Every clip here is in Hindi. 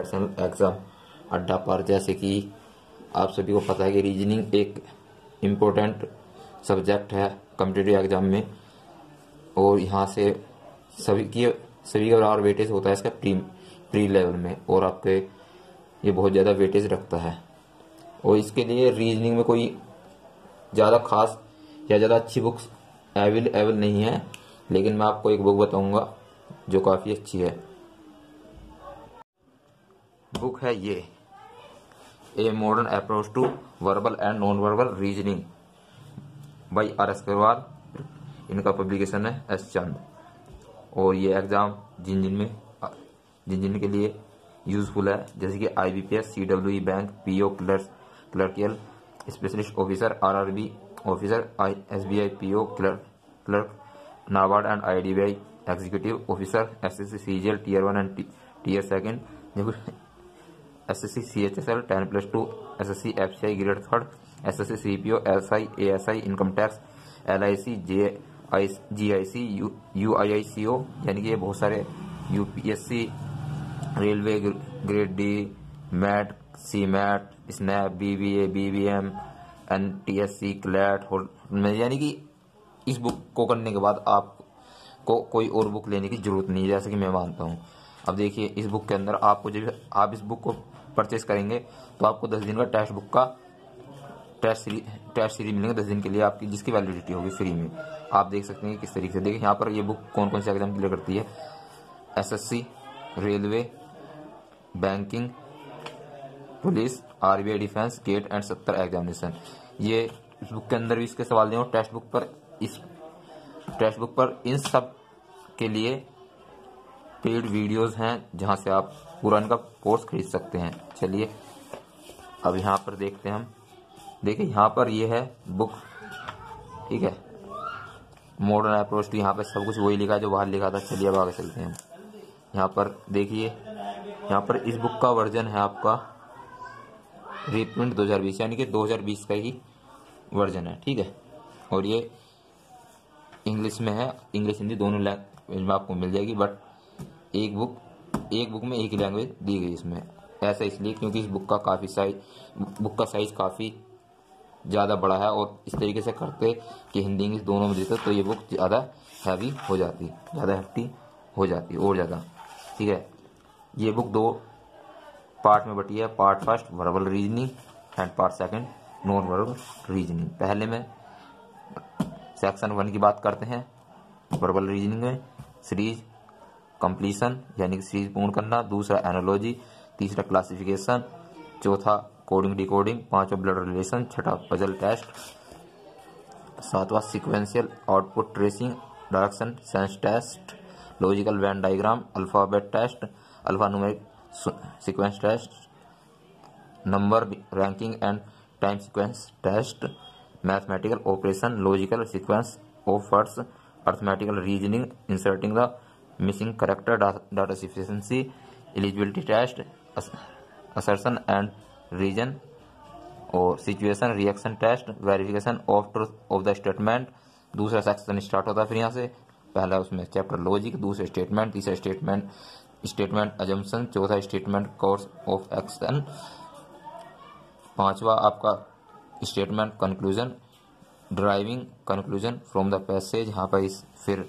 कॉम्पिटिशन एग्जाम अड्डा पर। जैसे कि आप सभी को पता है कि रीजनिंग एक इम्पोर्टेंट सब्जेक्ट है कॉम्पिटिटिव एग्जाम में, और यहाँ से सभी का बराबर वेटेज होता है इसका प्री लेवल में, और आपके ये बहुत ज़्यादा वेटेज रखता है। और इसके लिए रीजनिंग में कोई ज़्यादा खास या ज़्यादा अच्छी बुक्स अवेलेबल नहीं है, लेकिन मैं आपको एक बुक बताऊंगा जो काफ़ी अच्छी है। बुक है ये a modern approach to verbal and non verbal reasoning by R S. Agarwal. इनका पब्लिकेशन है एस चंद। और ये एग्ज़ाम जिन के लिए यूज़फुल है, जैसे कि IBPS, CWE bank, PO clerical specialist officer, RRB officer, SBI PO clerk, NABARD and IDBI executive officer, SSC CGL Tier 1 and Tier 2, SSC CHSL 10+2, SSC FCI grade 3, SSC CPO, SI ASI income tax, LIC GIC UIICO, यानी कि ये बहुत सारे UPSC, railway grade D, MAT, CMAT, SNAP, BBA BBM, NTSC CLAT, यानी कि इस बुक को करने के बाद आपको कोई और बुक लेने की जरूरत नहीं है, जैसे कि मैं मानता हूँ। अब देखिए इस बुक के अंदर आपको जब आप इस बुक को परचेस करेंगे तो आपको 10 दिन का टेस्ट सीरीज मिलेंगे 10 दिन के लिए आपकी, जिसकी वैलिडिटी होगी फ्री में। आप देख सकते हैं किस तरीके से। देखिए यहाँ पर ये बुक कौन कौन से एग्जाम क्लियर करती है: SSC, railway, banking, police, RBI defence, GATE and 70 examination. ये इस बुक के अंदर भी इसके सवाल दिए टेक्स्ट बुक पर इन सब के लिए पेड वीडियोस हैं, जहां से आप पूरा इनका कोर्स खरीद सकते हैं। चलिए अब यहाँ पर देखते हैं हम। देखिए यहाँ पर ये है बुक, ठीक है, मॉडर्न अप्रोच टू, यहाँ पर सब कुछ वही लिखा है जो बाहर लिखा था। चलिए अब आगे चलते हैं। यहाँ पर देखिए, यहाँ पर इस बुक का वर्जन है आपका रीप्रिंट 2020, यानी कि 2020 का ही वर्जन है, ठीक है। और ये इंग्लिश में है, इंग्लिश हिंदी दोनों लैंग्वेज में आपको मिल जाएगी, बट एक बुक में एक ही लैंग्वेज दी गई इसमें। ऐसा इसलिए क्योंकि इस बुक का साइज काफ़ी ज़्यादा बड़ा है, और इस तरीके से करते कि हिंदी इंग्लिश दोनों में देते तो ये बुक ज़्यादा हैवी हो जाती, ज़्यादा हैवी हो जाती और ज़्यादा, ठीक है। ये बुक 2 पार्ट में बटी है। Part first verbal reasoning and part second non verbal reasoning. पहले में सेक्शन 1 की बात करते हैं। वर्बल रीजनिंग में सीरीज कंप्लीशन, यानी कि सीरीज पूर्ण करना, दूसरा एनालॉजी, तीसरा क्लासिफिकेशन, चौथा कोडिंग डिकोडिंग, पांचवा ब्लड रिलेशन, छठा पजल टेस्ट, सातवां sequential output tracing, direction sense test, logical Venn diagram, alphabet test, alpha numeric sequence test, number ranking and time sequence test, mathematical operation, logical sequence of words, arithmetical reasoning, inserting the missing character, data sufficiency, eligibility test, assertion and reason, और situation reaction test, verification of truth of the statement. दूसरा सेक्शन स्टार्ट होता है फिर यहाँ से। पहला उसमें चैप्टर लॉजिक, दूसरा स्टेटमेंट, तीसरा स्टेटमेंट अजम्पशन, चौथा स्टेटमेंट कोर्स ऑफ एक्शन, पांचवा आपका statement conclusion, driving conclusion from the passage. यहाँ पर फिर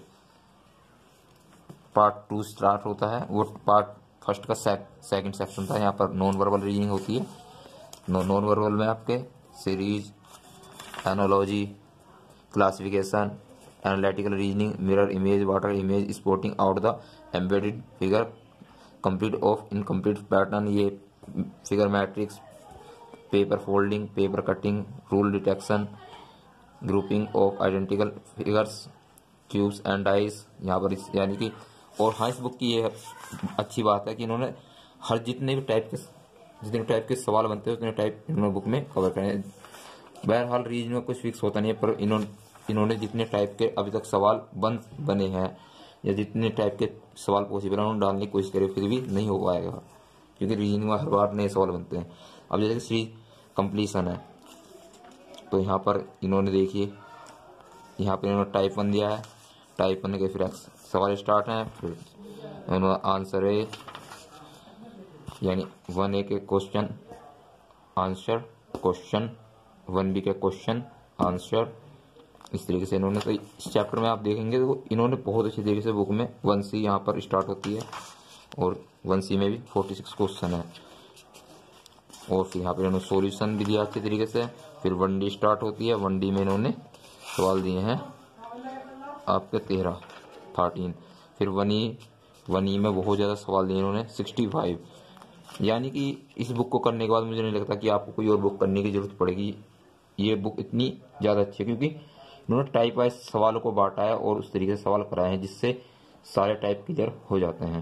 पार्ट 2 स्टार्ट होता है। वो पार्ट फर्स्ट का सेकंड सेक्शन था। यहाँ पर नॉन वर्बल रीजनिंग होती है। नॉन वर्बल में आपके series, analogy, classification, analytical reasoning, mirror image, water image, spotting out the embedded figure, complete of incomplete pattern, ये figure matrix, paper folding, paper cutting, rule detection, grouping of identical figures, cubes and dice. यहाँ पर यानी कि, और हाँ, इस बुक की ये अच्छी बात है कि इन्होंने हर जितने भी टाइप के सवाल बनते हैं उतने टाइप इन्होंने बुक में कवर करे हैं। बहरहाल रीजन में कुछ फिक्स होता नहीं है, पर इन्होंने जितने टाइप के अभी तक सवाल बने हैं या जितने टाइप के सवाल पॉसिबल है उन्होंने डालने की कोशिश करी, फिर भी नहीं हो पाएगा, क्योंकि रीजनिंग में हर बार नए सवाल बनते हैं। अब जैसे सीरीज कंप्लीशन है, तो यहाँ पर इन्होंने देखिए, यहाँ पर इन्होंने टाइप 1 दिया है। टाइप 1 के फिर सवाल स्टार्ट हैं, फिर आंसर है यानी 1A के क्वेश्चन आंसर, क्वेश्चन 1B के क्वेश्चन आंसर, इस तरीके से इन्होंने, तो इस चैप्टर में आप देखेंगे तो इन्होंने बहुत अच्छी तरीके से बुक में 1C यहाँ पर स्टार्ट होती है और 1C में भी 46 क्वेश्चन है और फिर यहाँ पर इन्होंने सॉल्यूशन भी दिया अच्छी तरीके से। फिर 1D स्टार्ट होती है, 1D में इन्होंने सवाल दिए हैं आपके 13। फिर 1E में बहुत ज़्यादा सवाल दिए इन्होंने 65। यानी कि इस बुक को करने के बाद मुझे नहीं लगता कि आपको कोई और बुक करने की ज़रूरत पड़ेगी। ये बुक इतनी ज़्यादा अच्छी है क्योंकि इन्होंने टाइप वाइज सवालों को बांटा है और उस तरीके से सवाल कराए हैं जिससे सारे टाइप क्लियर हो जाते हैं।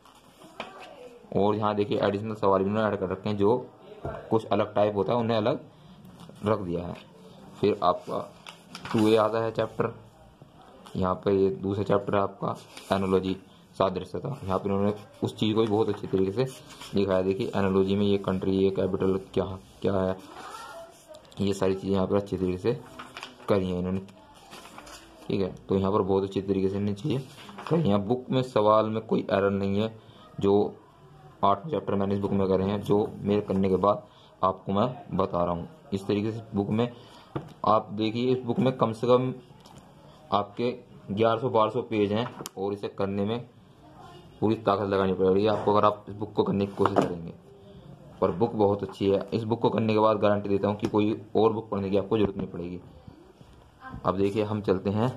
और यहाँ देखिए एडिशनल सवाल भी इन्होंने ऐड कर रखे हैं, जो कुछ अलग टाइप होता है उन्हें अलग रख दिया है। फिर आपका 2A आता है चैप्टर, यहाँ पर ये दूसरा चैप्टर है आपका एनालॉजी सादृश्यता। यहाँ पर इन्होंने उस चीज़ को भी बहुत अच्छी तरीके से दिखाया। देखिए एनालॉजी में ये कंट्री, ये कैपिटल क्या क्या है, ये सारी चीज़ें यहाँ पर अच्छी तरीके से करी हैं इन्होंने, ठीक है। तो यहाँ पर बहुत अच्छी तरीके से इन्हें चीज़ें करी हैं। बुक में सवाल में कोई एरर नहीं है, जो 8 चैप्टर मैंने इस बुक में करे हैं, जो मेरे करने के बाद आपको मैं बता रहा हूँ। इस तरीके से बुक में आप देखिए, इस बुक में कम से कम आपके 1100-1200 पेज हैं और इसे करने में पूरी ताकत लगानी पड़ेगी आपको अगर आप इस बुक को करने की कोशिश करेंगे। पर बुक बहुत अच्छी है, इस बुक को करने के बाद गारंटी देता हूँ कि कोई और बुक पढ़ने की आपको जरूरत नहीं पड़ेगी। अब देखिए हम चलते हैं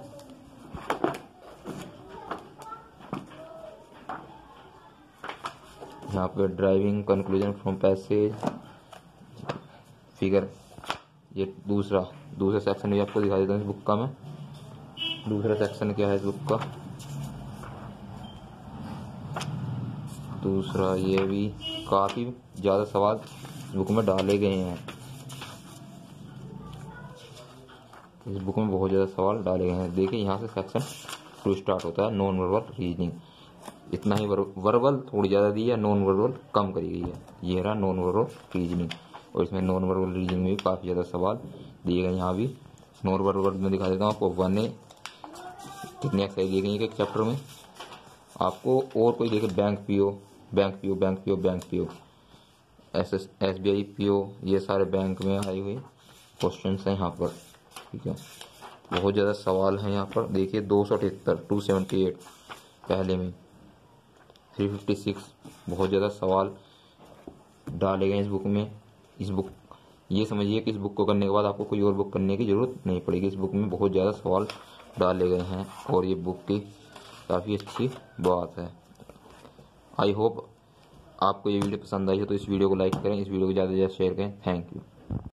यहाँ पे driving conclusion from passage figure, ये दूसरा सेक्शन भी आपको दिखा देता हूँ इस बुक का मैं। दूसरा सेक्शन क्या है इस बुक का, दूसरा ये भी काफी ज्यादा सवाल इस बुक में डाले गए हैं। इस बुक में बहुत ज्यादा सवाल डाले गए हैं। देखिए यहाँ से सेक्शन 2 स्टार्ट होता है, नॉन वर्बल रीजनिंग। इतना ही वर्बल थोड़ी ज्यादा दी है, नॉन वर्बल कम करी गई है। ये रहा नॉन वर्बल रीजनिंग और इसमें नॉन वर्बल रीजनिंग में भी काफी ज्यादा सवाल दिए गए। यहाँ भी नॉन वर्बल में दिखा देता हूँ आपको। 1A कितनी एक्सरसाइज दी गई है एक चैप्टर में आपको। और कोई देखे बैंक पीओ, SBI पीओ, ये सारे बैंक में आए हुए क्वेश्चन हैं यहाँ पर, ठीक है। बहुत ज़्यादा सवाल हैं यहाँ पर। देखिए 278, 278 पहले में 356, बहुत ज़्यादा सवाल डाले गए इस बुक में। इस बुक ये समझिए कि इस बुक को करने के बाद आपको कोई और बुक करने की ज़रूरत नहीं पड़ेगी। इस बुक में बहुत ज़्यादा सवाल डाले गए हैं और ये बुक की काफ़ी अच्छी बात है। आई होप आपको ये वीडियो पसंद आई हो तो इस वीडियो को लाइक करें, इस वीडियो को ज़्यादा से ज़्यादा शेयर करें। Thank you.